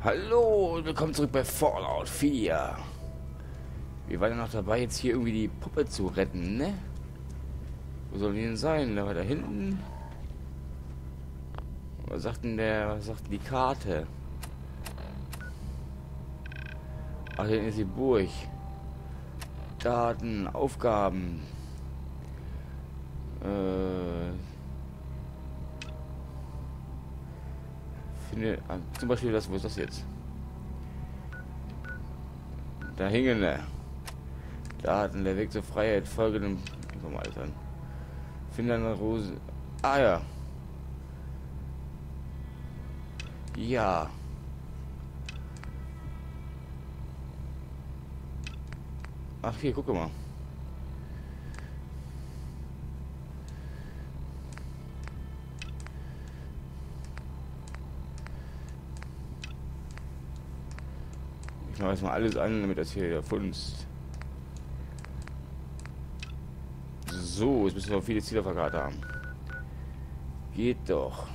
Hallo und willkommen zurück bei Fallout 4. Wir waren ja noch dabei, jetzt hier irgendwie die Puppe zu retten, ne? Wo soll die denn sein? Da war da hinten. Was sagt denn die Karte? Ach, hier ist die Burg. Daten, Aufgaben. Finde, zum Beispiel das, wo ist das jetzt? Da hingen Daten, der Weg zur Freiheit, folge dem Alter. Finde eine Rose. Ah ja. Ja. Ach hier, guck mal. Ich mache erstmal alles an, damit das hier funzt. So, jetzt müssen wir auch viele Ziele auf der Karte haben. Geht doch.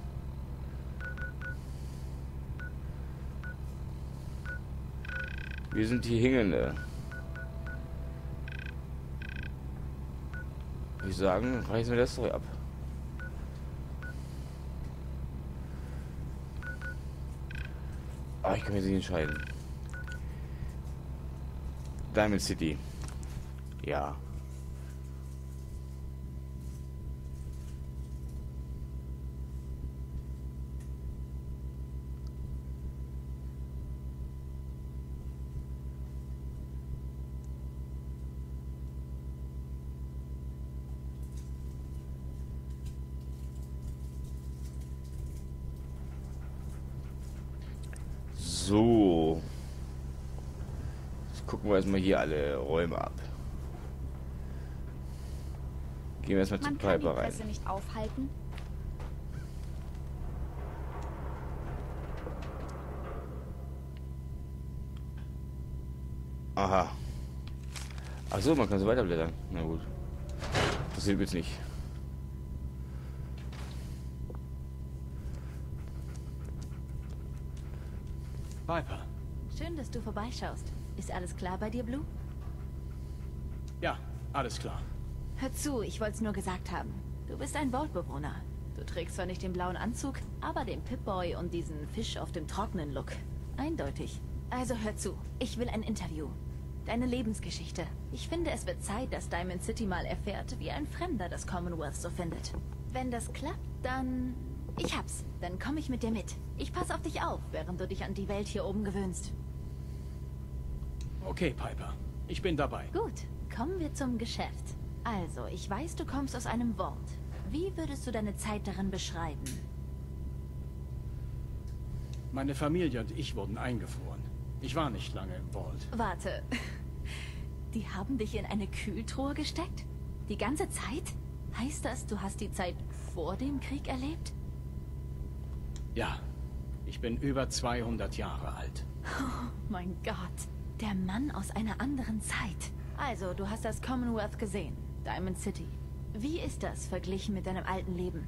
Wir sind die Hingende. Würde ich sagen, reißen wir das Zeug ab. Ah, ich kann mich nicht entscheiden. Diamond City. Ja. So. Jetzt gucken wir erstmal hier alle Räume ab. Gehen wir erstmal zu Piper rein. Man kann die Presse nicht aufhalten. Aha. Ach so, man kann so weiterblättern. Na gut. Das hilft jetzt nicht. Piper. Schön, dass du vorbeischaust. Ist alles klar bei dir, Blue? Ja, alles klar. Hör zu, ich wollte es nur gesagt haben. Du bist ein Vault-Bewohner. Du trägst zwar nicht den blauen Anzug, aber den Pip-Boy und diesen Fisch auf dem trockenen Look. Eindeutig. Also hör zu, ich will ein Interview. Deine Lebensgeschichte. Ich finde, es wird Zeit, dass Diamond City mal erfährt, wie ein Fremder das Commonwealth so findet. Wenn das klappt, dann... Ich hab's. Dann komme ich mit dir mit. Ich passe auf dich auf, während du dich an die Welt hier oben gewöhnst. Okay, Piper. Ich bin dabei. Gut, kommen wir zum Geschäft. Also, ich weiß, du kommst aus einem Vault. Wie würdest du deine Zeit darin beschreiben? Meine Familie und ich wurden eingefroren. Ich war nicht lange im Vault. Warte. Die haben dich in eine Kühltruhe gesteckt? Die ganze Zeit? Heißt das, du hast die Zeit vor dem Krieg erlebt? Ja, ich bin über 200 Jahre alt. Oh mein Gott. Der Mann aus einer anderen Zeit. Also, du hast das Commonwealth gesehen. Diamond City. Wie ist das verglichen mit deinem alten Leben?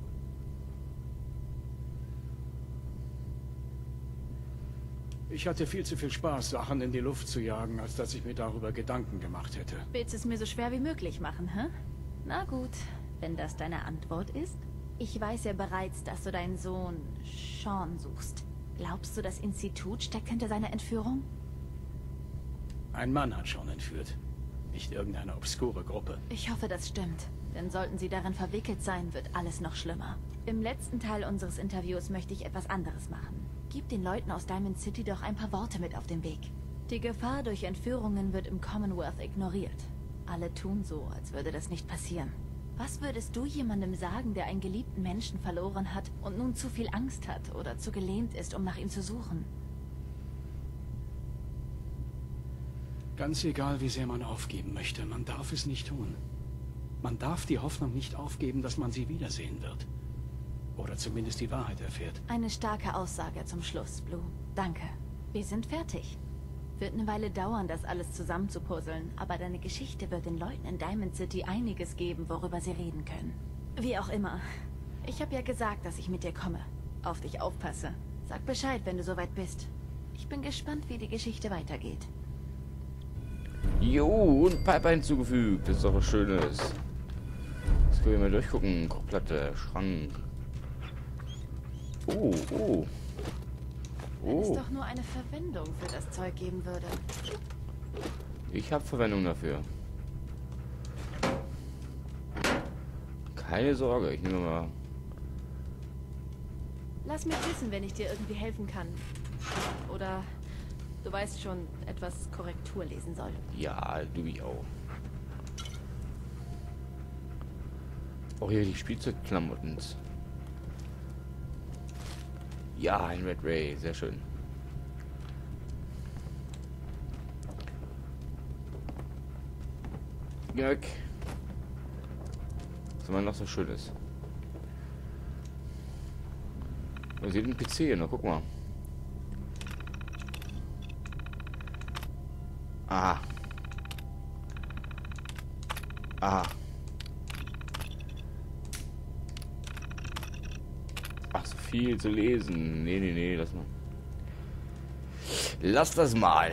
Ich hatte viel zu viel Spaß, Sachen in die Luft zu jagen, als dass ich mir darüber Gedanken gemacht hätte. Willst es mir so schwer wie möglich machen, hä? Na gut, wenn das deine Antwort ist. Ich weiß ja bereits, dass du deinen Sohn Sean suchst. Glaubst du, das Institut steckt hinter seiner Entführung? Ein Mann hat Sean entführt. Nicht irgendeine obskure Gruppe. Ich hoffe, das stimmt. Denn sollten sie darin verwickelt sein, wird alles noch schlimmer. Im letzten Teil unseres Interviews möchte ich etwas anderes machen. Gib den Leuten aus Diamond City doch ein paar Worte mit auf den Weg. Die Gefahr durch Entführungen wird im Commonwealth ignoriert. Alle tun so, als würde das nicht passieren. Was würdest du jemandem sagen, der einen geliebten Menschen verloren hat und nun zu viel Angst hat oder zu gelähmt ist, um nach ihm zu suchen? Ganz egal, wie sehr man aufgeben möchte, man darf es nicht tun. Man darf die Hoffnung nicht aufgeben, dass man sie wiedersehen wird. Oder zumindest die Wahrheit erfährt. Eine starke Aussage zum Schluss, Blue. Danke. Wir sind fertig. Wird eine Weile dauern, das alles zusammenzupuzzeln, aber deine Geschichte wird den Leuten in Diamond City einiges geben, worüber sie reden können. Wie auch immer. Ich habe ja gesagt, dass ich mit dir komme. Auf dich aufpasse. Sag Bescheid, wenn du soweit bist. Ich bin gespannt, wie die Geschichte weitergeht. Jo, und Piper hinzugefügt. Das ist doch was Schönes. Jetzt können wir mal durchgucken. Kochplatte, Schrank. Oh, oh. Wenn es Oh. doch nur eine Verwendung für das Zeug geben würde. Ich habe Verwendung dafür. Keine Sorge, ich nehme mal. Lass mich wissen, wenn ich dir irgendwie helfen kann. Oder du weißt schon, etwas Korrektur lesen soll. Ja, du mich auch. Auch hier die Spielzeugklamotten. Ja, ein Red Ray, sehr schön. Jörg. Was immer noch so schön ist. Man sieht den PC hier noch, guck mal. Aha. Aha. Ach, so viel zu lesen. Nee, nee, nee, lass mal. Lass das mal.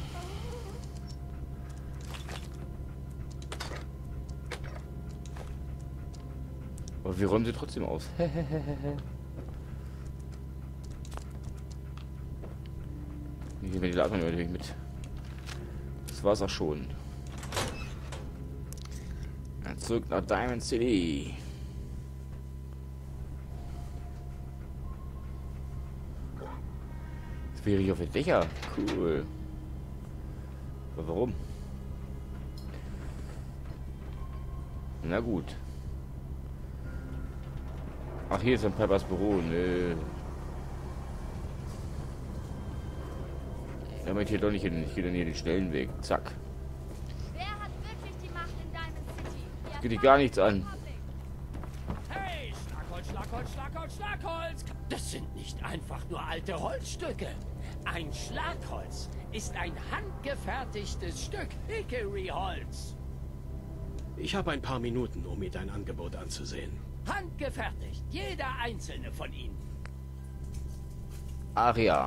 Aber wir räumen sie trotzdem aus. Die Ventilator natürlich mit. Das war's auch schon. Dann zurück nach Diamond City. Jetzt wäre ich auf den Dächer. Cool. Aber warum? Na gut. Ach, hier ist ein Peppers Büro. Nö. Da möchte ich hier doch nicht hin. Ich gehe dann hier den schnellen Weg. Zack. Wer hat wirklich die Macht in Diamond City? Das geht dich gar nichts an. Hey, Schlagholz, Schlagholz, Schlagholz, Schlagholz! Das sind nicht einfach nur alte Holzstücke. Ein Schlagholz ist ein handgefertigtes Stück Hickory-Holz. Ich habe ein paar Minuten, um mir dein Angebot anzusehen. Handgefertigt, jeder einzelne von ihnen. Ach ja.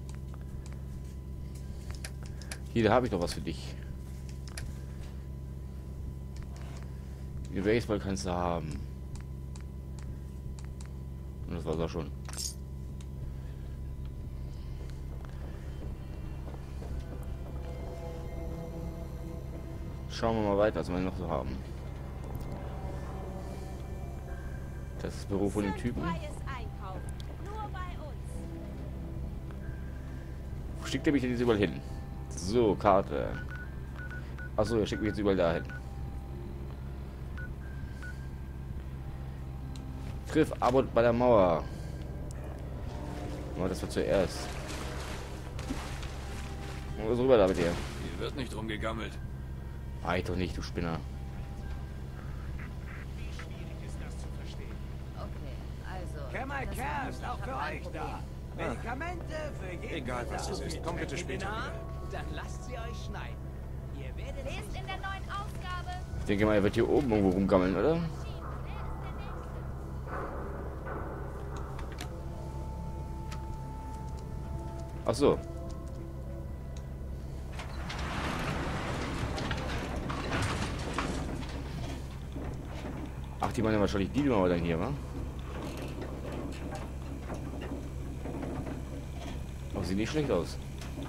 Hier, da habe ich doch was für dich. Den Baseball kannst du haben. Und das war's auch schon. Schauen wir mal weiter, was wir noch so haben. Das ist das Büro von dem Typen. Freies Einkaufen. Nur bei uns. Wo schickt er mich denn jetzt überall hin? So, Karte. Achso, er schickt mich jetzt überall dahin. Triff Abbott bei der Mauer. Oh, das war zuerst. Was rüber da mit dir? Hier wird nicht rumgegammelt. Ich doch nicht, du Spinner. Okay, also. Camel das Care heißt, ist ich auch für hab ein euch Problem. da. Medikamente für jeden. Egal, was es ist. Komm bitte später wieder. Dann lasst sie euch schneiden. Ihr werdet Lest in der neuen Ausgabe. Ich denke mal, er wird hier oben irgendwo rumgammeln, oder? Wer ist der Nächste? Ach so. Ach, die meinen wahrscheinlich die Mauer dann hier, wa? Oh, sieht nicht schlecht aus.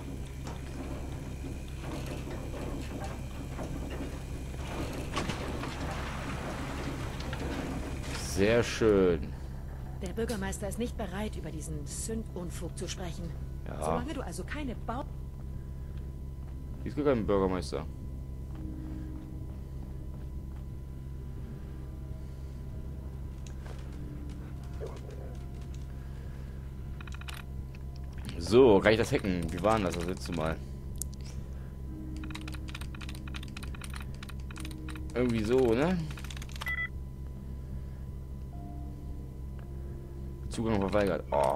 Sehr schön. Der Bürgermeister ist nicht bereit, über diesen Sündunfug zu sprechen. Ja. Solange du also keine Bau... Hier ist gar kein Bürgermeister. So, reicht das Hacken? Wie war denn das letzte Mal? Irgendwie so, ne? Zugang verweigert. Oh.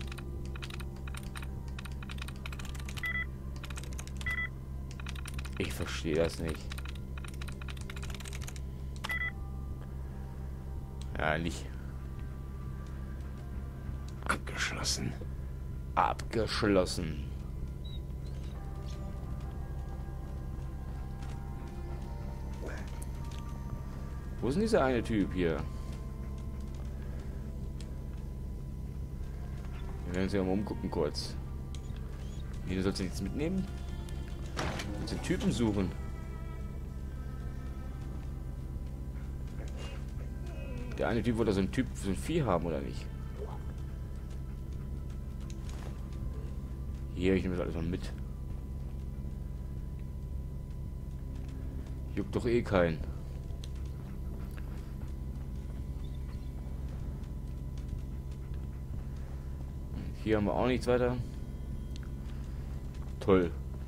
Ich verstehe das nicht. Ja, nicht. Abgeschlossen. Abgeschlossen. Wo ist denn dieser eine Typ hier? Wir werden uns ja mal umgucken kurz. Hier sollst du nichts mitnehmen? Den Typen suchen. Der eine Typ wollte so ein Vieh haben, oder nicht? Hier, ich nehme das alles mal mit. Juckt doch eh keinen. Hier haben wir auch nichts weiter. Toll.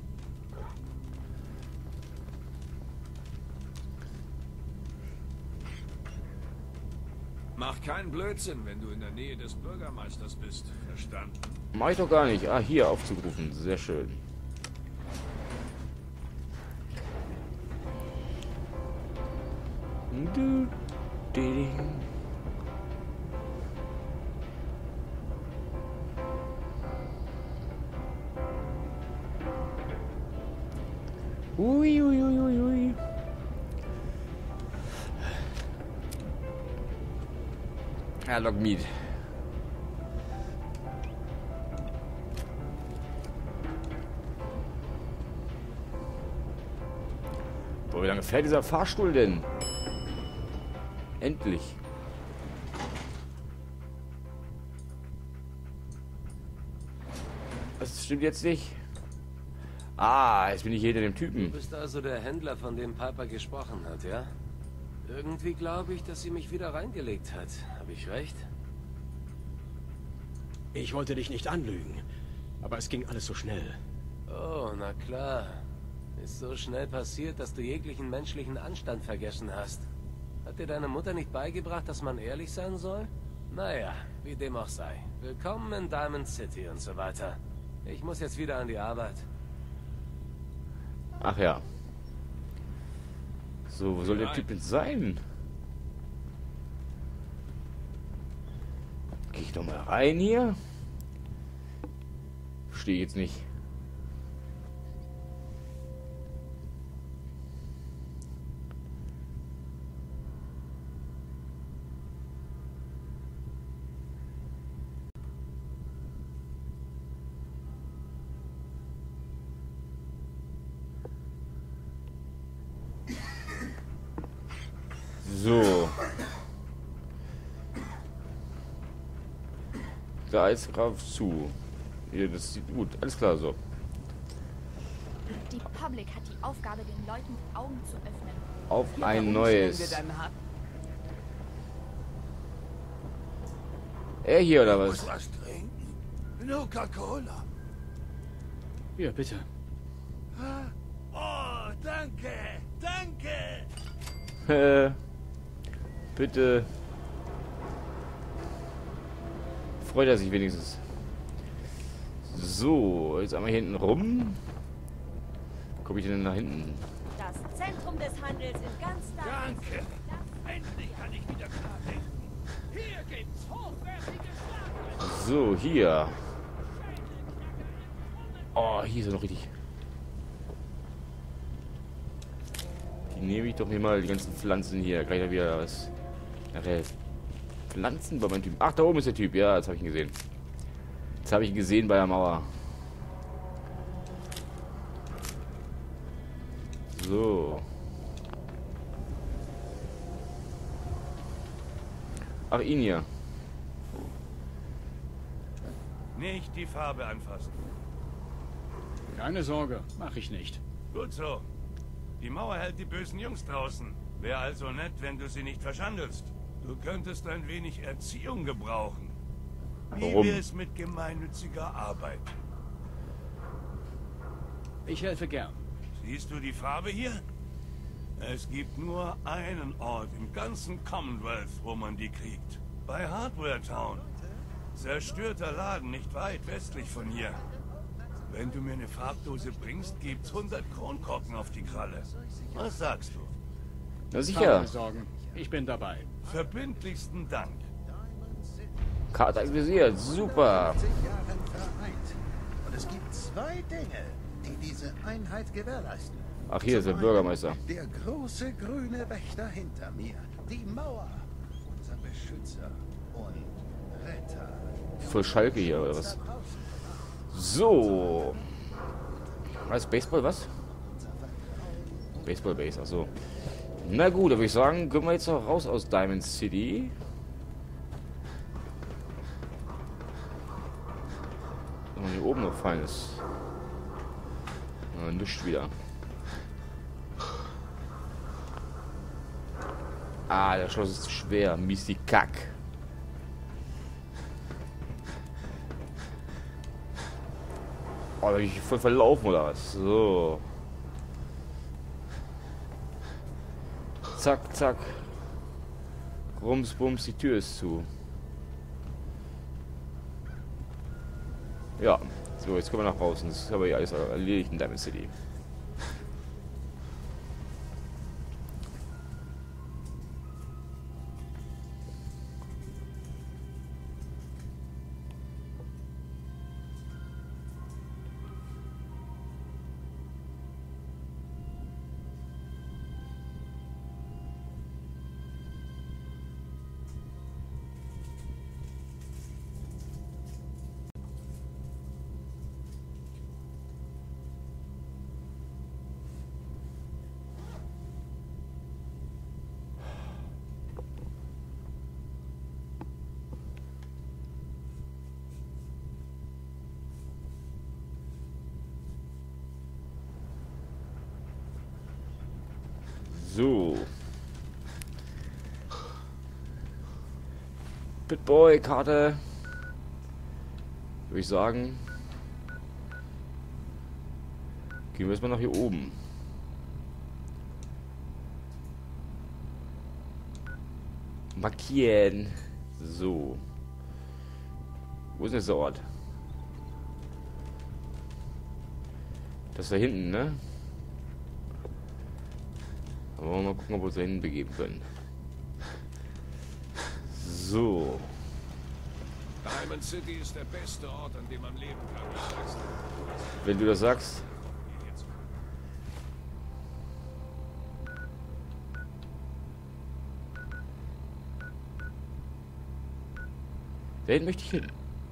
Mach keinen Blödsinn, wenn du in der Nähe des Bürgermeisters bist. Verstanden? Mach ich doch gar nicht. Ah, hier aufzurufen. Sehr schön. Ui, ui, ui, ui, ui. Ja, Logmeat. Boah, wie lange fährt dieser Fahrstuhl denn? Endlich. Das stimmt jetzt nicht. Ah, jetzt bin ich hinter dem Typen. Du bist also der Händler, von dem Piper gesprochen hat, ja? Irgendwie glaube ich, dass sie mich wieder reingelegt hat. Habe ich recht? Ich wollte dich nicht anlügen, aber es ging alles so schnell. Oh, na klar. Ist so schnell passiert, dass du jeglichen menschlichen Anstand vergessen hast. Hat dir deine Mutter nicht beigebracht, dass man ehrlich sein soll? Naja, wie dem auch sei. Willkommen in Diamond City und so weiter. Ich muss jetzt wieder an die Arbeit. Ach ja. So, wo soll der Typ jetzt sein? Gehe ich doch mal rein hier? Verstehe jetzt nicht. So. Da ist Graf zu. Hier, das sieht gut. Alles klar so. Die Public hat die Aufgabe, den Leuten die Augen zu öffnen. Auf ein neues. Er hier oder was? Ich muss was trinken. Coca-Cola. Hier, bitte. Oh, danke. Danke. Bitte. Freut er sich wenigstens. So, jetzt einmal hier hinten rum. Komme ich denn nach hinten? Das Zentrum des Handels in ganz Danke. Endlich kann ich wieder klar denken. Hier gibt's hochwertige Schlagwürste. So, hier. Oh, hier ist er noch richtig. Die nehme ich doch hier mal, die ganzen Pflanzen hier. Gleich da wieder was. Nachher Pflanzen bei meinem Typ. Ach, da oben ist der Typ. Ja, jetzt habe ich ihn gesehen. Jetzt habe ich ihn gesehen bei der Mauer. So. Ach, ihn hier. Nicht die Farbe anfassen. Keine Sorge, mache ich nicht. Gut so. Die Mauer hält die bösen Jungs draußen. Wäre also nett, wenn du sie nicht verschandelst. Du könntest ein wenig Erziehung gebrauchen. Wie Warum? wäre es mit gemeinnütziger Arbeit? Ich helfe gern. Siehst du die Farbe hier? Es gibt nur einen Ort im ganzen Commonwealth, wo man die kriegt. Bei Hardware Town. Zerstörter Laden nicht weit westlich von hier. Wenn du mir eine Farbdose bringst, gibt's 100 Kronkorken auf die Kralle. Was sagst du? Na sicher. Keine Sorgen, ich bin dabei. Verbindlichsten Dank. Karte aktualisiert. Super. vereint. Und es gibt zwei Dinge, die diese Einheit gewährleisten. Ach, hier ist der Bürgermeister. Der große grüne Wächter hinter mir. Die Mauer. Unser Beschützer und Retter. Voll Schalke hier, oder was? So. Was? Baseball, was? Baseball Base, achso. Na gut, da würde ich sagen, gehen wir jetzt noch raus aus Diamond City. Und hier oben noch Feines. Nichts wieder. Ah, der Schloss ist zu schwer. Mies die Kack. Oh, da bin ich voll verlaufen oder was? So. Zack, zack. Rums, bums, die Tür ist zu. Ja. So, jetzt kommen wir nach draußen. Das ist aber ja alles erledigt in Diamond City. So. Pitboy, Karte. Würde ich sagen. Gehen wir erstmal nach hier oben. Markieren. So. Wo ist denn der Ort? Das da hinten, ne? Aber wollen wir mal gucken, ob wir uns da hinten begeben können. So. Diamond City ist der beste Ort, an dem man leben kann. Ich sag's dir. Wenn du das sagst. Da hinten möchte ich hin.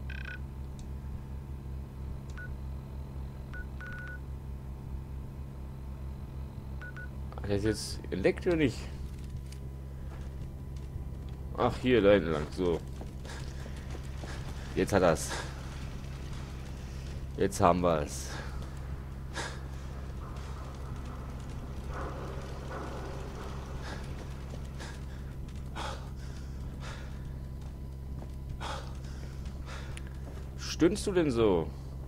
Hat er jetzt entdeckt oder nicht? Ach, hier, da hinten lang. So. Jetzt hat er's. Jetzt haben wir es. Stöhnst du denn so?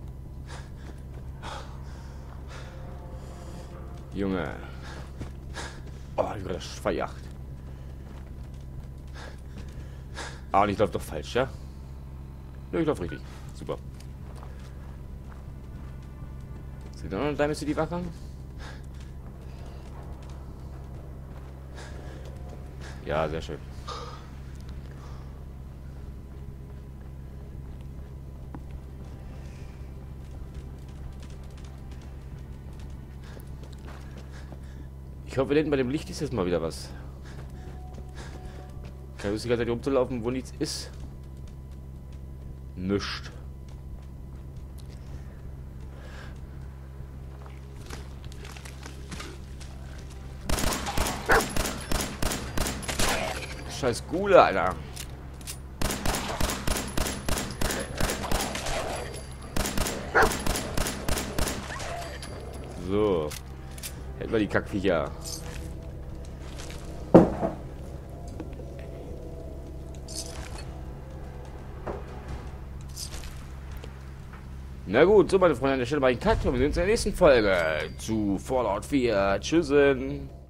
Junge. Oh, ich werde verjagt. Ah, und ich laufe doch falsch, ja? Nö, ich laufe richtig. Super. Sind da noch Diamond City Wachen? Ja, sehr schön. Ich hoffe, denn bei dem Licht ist jetzt mal wieder was. Keine Lust, die ganze Zeit rumzulaufen, wo nichts ist. Nischt. Scheiß Gule, Alter. So. Hätten wir die Kackviecher. Na gut, so meine Freunde, an der Stelle mache ich einen Cut und wir sehen uns in der nächsten Folge zu Fallout 4. Tschüssen.